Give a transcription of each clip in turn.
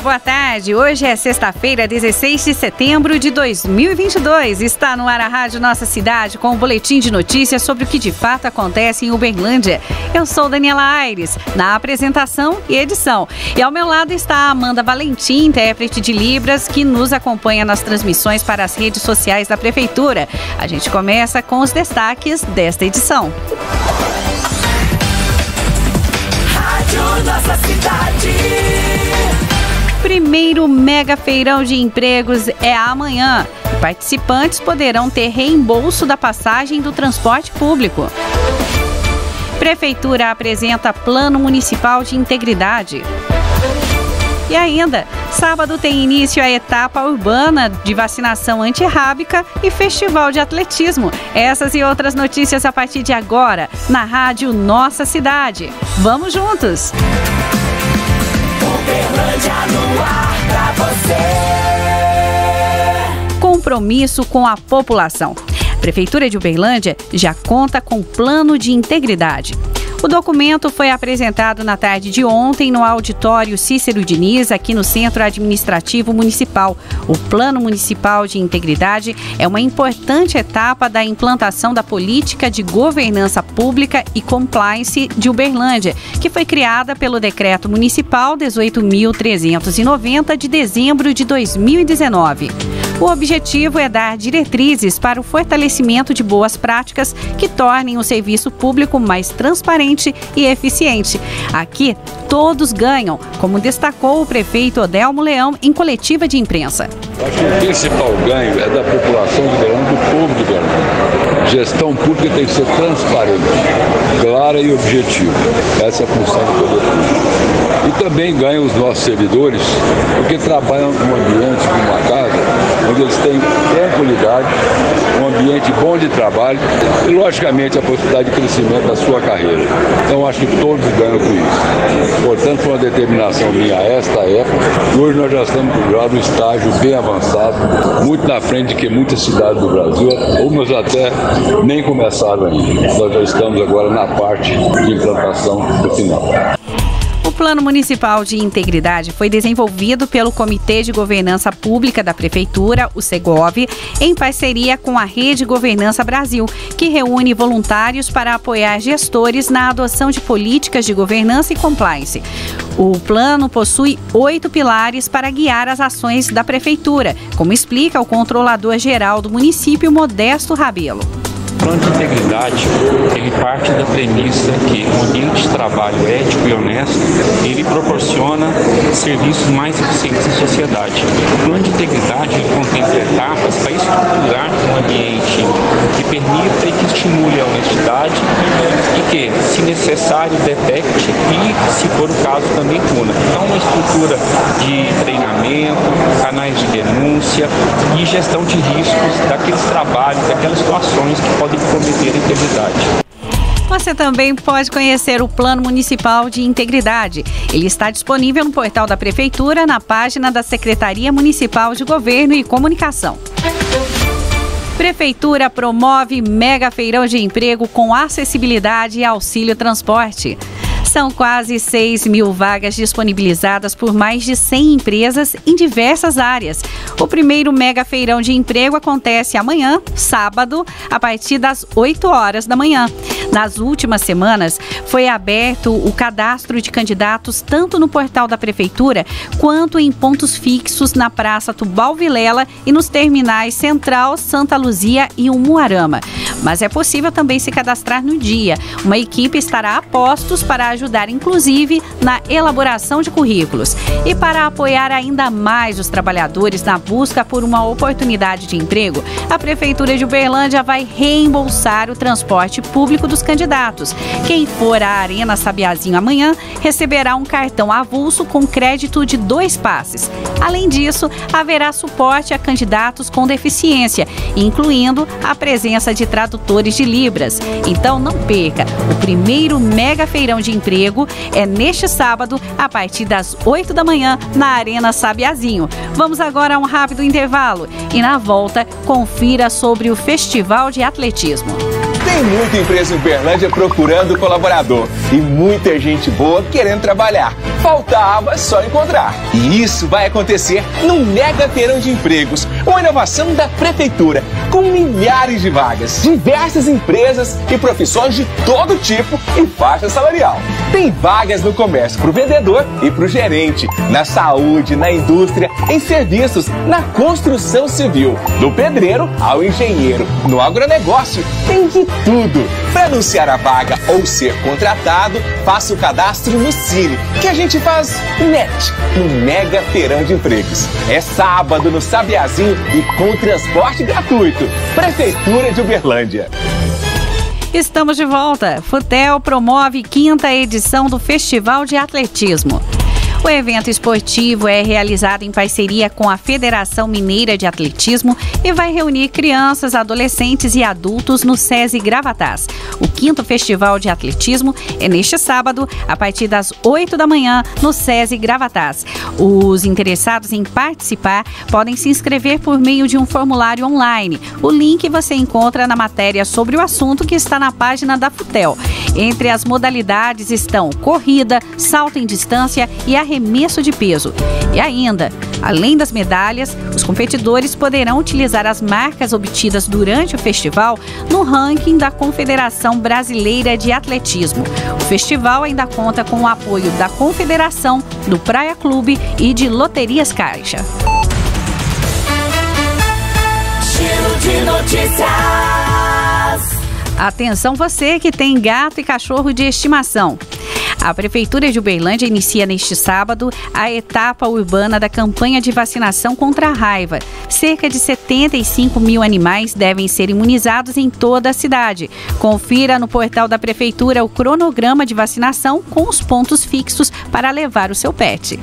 boa tarde. Hoje é sexta-feira, 16 de setembro de 2022. Está no ar a Rádio Nossa Cidade com um boletim de notícias sobre o que de fato acontece em Uberlândia. Eu sou Daniela Aires, na apresentação e edição. E ao meu lado está a Amanda Valentim, intérprete de Libras, que nos acompanha nas transmissões para as redes sociais da Prefeitura. A gente começa com os destaques desta edição. Rádio Nossa Cidade. Primeiro mega feirão de empregos é amanhã. Participantes poderão ter reembolso da passagem do transporte público. Prefeitura apresenta Plano Municipal de Integridade. E ainda, sábado tem início a etapa urbana de vacinação antirrábica e festival de atletismo. Essas e outras notícias a partir de agora, na Rádio Nossa Cidade. Vamos juntos! Uberlândia no ar pra você. Compromisso com a população. A Prefeitura de Uberlândia já conta com plano de integridade. O documento foi apresentado na tarde de ontem no auditório Cícero Diniz, aqui no Centro Administrativo Municipal. O Plano Municipal de Integridade é uma importante etapa da implantação da política de governança pública e compliance de Uberlândia, que foi criada pelo Decreto Municipal 18.390 de dezembro de 2019. O objetivo é dar diretrizes para o fortalecimento de boas práticas que tornem o serviço público mais transparente e eficiente. Aqui, todos ganham, como destacou o prefeito Odelmo Leão em coletiva de imprensa. Acho que o principal ganho é da população de Uberlândia, do povo de Uberlândia. Gestão pública tem que ser transparente, clara e objetiva. Essa é a função do poder público. E também ganham os nossos servidores, porque trabalham num ambiente, numa casa, onde eles têm tranquilidade, um ambiente bom de trabalho e, logicamente, a possibilidade de crescimento da sua carreira. Então, acho que todos ganham com isso. Portanto, foi uma determinação minha a esta época. E hoje nós já estamos já no estágio bem avançado, muito na frente de que muitas cidades do Brasil, algumas até nem começaram ainda. Nós já estamos agora na parte de implantação do final. O Plano Municipal de Integridade foi desenvolvido pelo Comitê de Governança Pública da Prefeitura, o Segov, em parceria com a Rede Governança Brasil, que reúne voluntários para apoiar gestores na adoção de políticas de governança e compliance. O plano possui 8 pilares para guiar as ações da Prefeitura, como explica o controlador-geral do município, Modesto Rabelo. O plano de integridade, ele parte da premissa que um ambiente de trabalho ético e honesto, ele proporciona serviços mais eficientes à sociedade. O plano de integridade contempla etapas para estruturar um ambiente que permita e que estimule a honestidade e que, se necessário, detecte e, se for o caso, também puna. Então, uma estrutura de treinamento, canais de denúncia e gestão de riscos daqueles trabalhos, daquelas situações que podem comprometer a integridade. Você também pode conhecer o Plano Municipal de Integridade. Ele está disponível no portal da Prefeitura, na página da Secretaria Municipal de Governo e Comunicação. Prefeitura promove mega feirão de emprego com acessibilidade e auxílio transporte. São quase 6 mil vagas disponibilizadas por mais de 100 empresas em diversas áreas. O primeiro mega feirão de emprego acontece amanhã, sábado, a partir das 8 horas da manhã. Nas últimas semanas, foi aberto o cadastro de candidatos tanto no portal da Prefeitura quanto em pontos fixos na Praça Tubal Vilela e nos terminais Central, Santa Luzia e Umuarama. Mas é possível também se cadastrar no dia. Uma equipe estará a postos para ajudar, inclusive, na elaboração de currículos. E para apoiar ainda mais os trabalhadores na busca por uma oportunidade de emprego, a Prefeitura de Uberlândia vai reembolsar o transporte público dos candidatos. Quem for à Arena Sabiazinho amanhã receberá um cartão avulso com crédito de 2 passes. Além disso, haverá suporte a candidatos com deficiência, incluindo a presença de tradutores de Libras. Então não perca, o primeiro mega feirão de emprego é neste sábado, a partir das 8 da manhã, na Arena Sabiazinho. Vamos agora a um rápido intervalo e na volta, confira sobre o Festival de Atletismo. Tem muita empresa em Uberlândia procurando colaborador e muita gente boa querendo trabalhar. Faltava só encontrar. E isso vai acontecer no Mega Feirão de Empregos, uma inovação da Prefeitura, com milhares de vagas, diversas empresas e profissões de todo tipo e faixa salarial. Tem vagas no comércio para o vendedor e para o gerente, na saúde, na indústria, em serviços, na construção civil, do pedreiro ao engenheiro, no agronegócio, tem de tudo. Para anunciar a vaga ou ser contratado, faça o cadastro no Cine, que a gente faz match no Mega Feirão de Empregos. É sábado no Sabiazinho e com transporte gratuito. Prefeitura de Uberlândia. Estamos de volta. Futel promove 5ª edição do Festival de Atletismo. O evento esportivo é realizado em parceria com a Federação Mineira de Atletismo e vai reunir crianças, adolescentes e adultos no SESI Gravatás. O 5º Festival de Atletismo é neste sábado, a partir das 8 da manhã, no SESI Gravatás. Os interessados em participar podem se inscrever por meio de um formulário online. O link você encontra na matéria sobre o assunto que está na página da Futel. Entre as modalidades estão corrida, salto em distância e arremesso de peso. E ainda, além das medalhas, os competidores poderão utilizar as marcas obtidas durante o festival no ranking da Confederação Brasileira de Atletismo. O festival ainda conta com o apoio da Confederação, do Praia Clube e de Loterias Caixa. Giro de notícias. Atenção você que tem gato e cachorro de estimação. A Prefeitura de Uberlândia inicia neste sábado a etapa urbana da campanha de vacinação contra a raiva. Cerca de 75 mil animais devem ser imunizados em toda a cidade. Confira no portal da Prefeitura o cronograma de vacinação com os pontos fixos para levar o seu pet.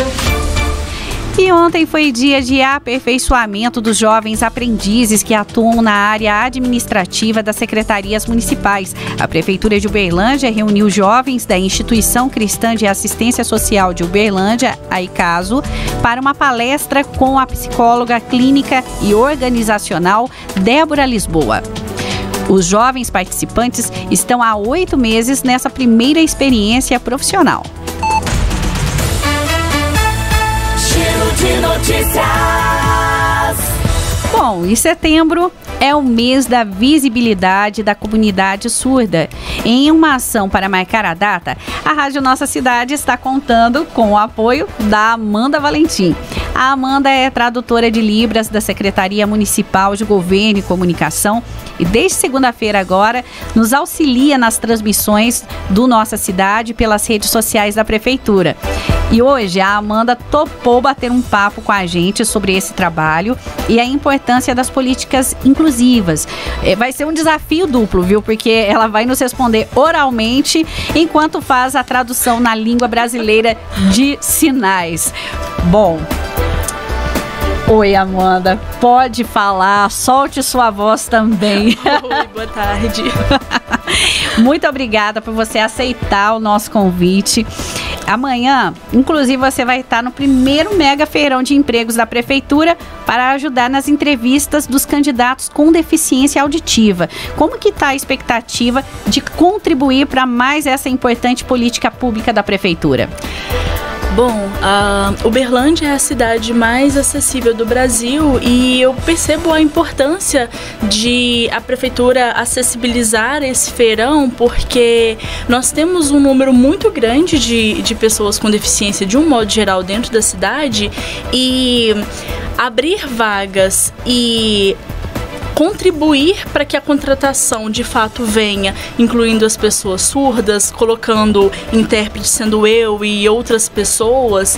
E ontem foi dia de aperfeiçoamento dos jovens aprendizes que atuam na área administrativa das secretarias municipais. A Prefeitura de Uberlândia reuniu jovens da Instituição Cristã de Assistência Social de Uberlândia, a ICASO, para uma palestra com a psicóloga clínica e organizacional Débora Lisboa. Os jovens participantes estão há 8 meses nessa primeira experiência profissional. De notícias. Bom, e setembro é o mês da visibilidade da comunidade surda. Em uma ação para marcar a data, a Rádio Nossa Cidade está contando com o apoio da Amanda Valentim. A Amanda é tradutora de Libras da Secretaria Municipal de Governo e Comunicação e desde segunda-feira agora nos auxilia nas transmissões do Nossa Cidade pelas redes sociais da Prefeitura. E hoje a Amanda topou bater um papo com a gente sobre esse trabalho e a importância das políticas inclusivas. Vai ser um desafio duplo, viu? Porque ela vai nos responder oralmente enquanto faz a tradução na língua brasileira de sinais. Bom... Oi, Amanda, pode falar, solte sua voz também. Oi, boa tarde. Muito obrigada por você aceitar o nosso convite. Amanhã, inclusive, você vai estar no primeiro Mega Feirão de Empregos da Prefeitura para ajudar nas entrevistas dos candidatos com deficiência auditiva. Como que está a expectativa de contribuir para mais essa importante política pública da Prefeitura? Bom, Uberlândia é a cidade mais acessível do Brasil e eu percebo a importância de a prefeitura acessibilizar esse feirão porque nós temos um número muito grande de pessoas com deficiência de um modo geral dentro da cidade e abrir vagas e contribuir para que a contratação de fato venha, incluindo as pessoas surdas, colocando intérprete sendo eu e outras pessoas,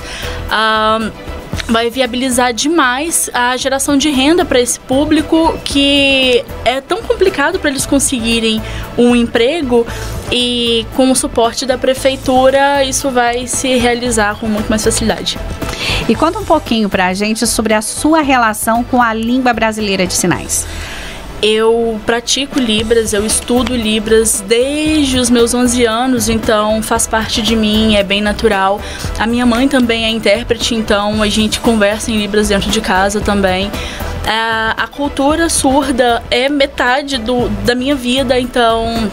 vai viabilizar demais a geração de renda para esse público que é tão complicado para eles conseguirem um emprego e com o suporte da prefeitura isso vai se realizar com muito mais facilidade. E conta um pouquinho para a gente sobre a sua relação com a língua brasileira de sinais. Eu pratico Libras, eu estudo Libras desde os meus 11 anos, então faz parte de mim, é bem natural. A minha mãe também é intérprete, então a gente conversa em Libras dentro de casa também. A cultura surda é metade da minha vida, então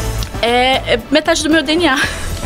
é metade do meu DNA.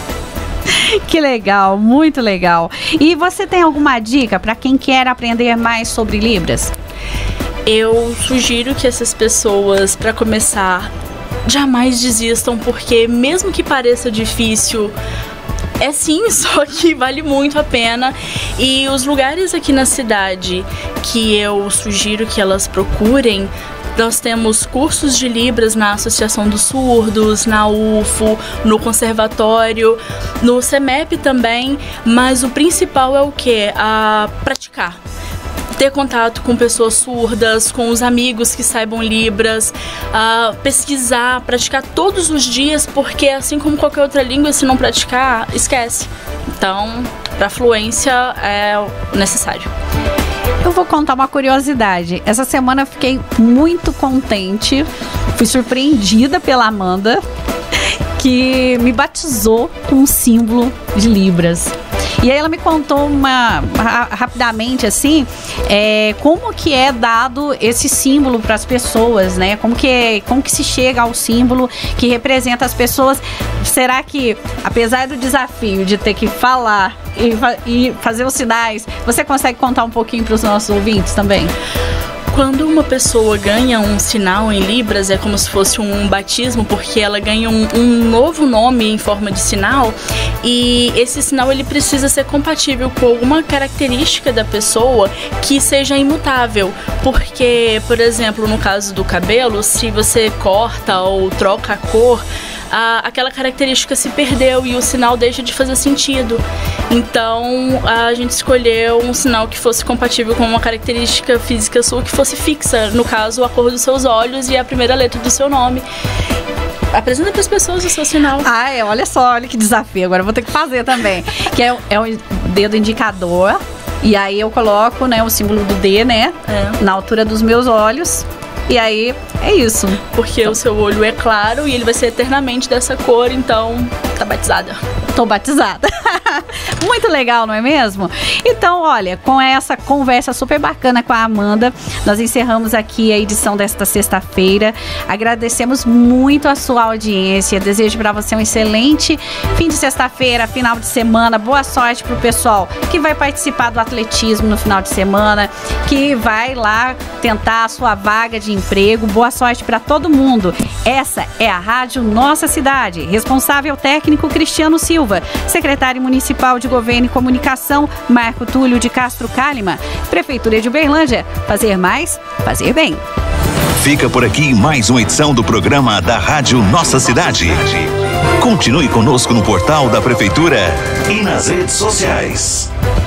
Que legal, muito legal. E você tem alguma dica para quem quer aprender mais sobre Libras? Eu sugiro que essas pessoas, para começar, jamais desistam, porque mesmo que pareça difícil, é sim, só que vale muito a pena. E os lugares aqui na cidade que eu sugiro que elas procurem, nós temos cursos de Libras na Associação dos Surdos, na UFO, no Conservatório, no CEMEP também, mas o principal é o quê? Praticar. Ter contato com pessoas surdas, com os amigos que saibam Libras, pesquisar, praticar todos os dias, porque assim como qualquer outra língua, se não praticar, esquece. Então, para fluência é necessário. Eu vou contar uma curiosidade. Essa semana eu fiquei muito contente, fui surpreendida pela Amanda, que me batizou com um símbolo de Libras. E aí ela me contou rapidamente assim, como que é dado esse símbolo para as pessoas, né? Como que se chega ao símbolo que representa as pessoas. Será que, apesar do desafio de ter que falar e fazer os sinais, você consegue contar um pouquinho para os nossos ouvintes também? Quando uma pessoa ganha um sinal em Libras, é como se fosse um batismo, porque ela ganha um novo nome em forma de sinal, e esse sinal ele precisa ser compatível com alguma característica da pessoa que seja imutável, porque, por exemplo, no caso do cabelo, se você corta ou troca a cor, aquela característica se perdeu e o sinal deixa de fazer sentido. Então a gente escolheu um sinal que fosse compatível com uma característica física sua que fosse fixa, no caso a cor dos seus olhos e a primeira letra do seu nome. Apresenta para as pessoas o seu sinal. Olha só, olha que desafio, agora eu vou ter que fazer também. Que é o dedo indicador, e aí eu coloco, né, o símbolo do D, né, na altura dos meus olhos. E aí, é isso. Porque o seu olho é claro e ele vai ser eternamente dessa cor, então tá batizada. Tô batizada. Muito legal, não é mesmo? Então, olha, com essa conversa super bacana com a Amanda, nós encerramos aqui a edição desta sexta-feira. Agradecemos muito a sua audiência. Desejo para você um excelente fim de sexta-feira, final de semana. Boa sorte pro pessoal que vai participar do atletismo no final de semana, que vai lá tentar a sua vaga de emprego. Boa sorte para todo mundo. Essa é a Rádio Nossa Cidade. Responsável técnico Cristiano Silva. Secretário Municipal de Governo e Comunicação Marco Túlio de Castro Kálima. Prefeitura de Uberlândia. Fazer mais, fazer bem. Fica por aqui mais uma edição do programa da Rádio Nossa Cidade. Continue conosco no portal da Prefeitura e nas redes sociais.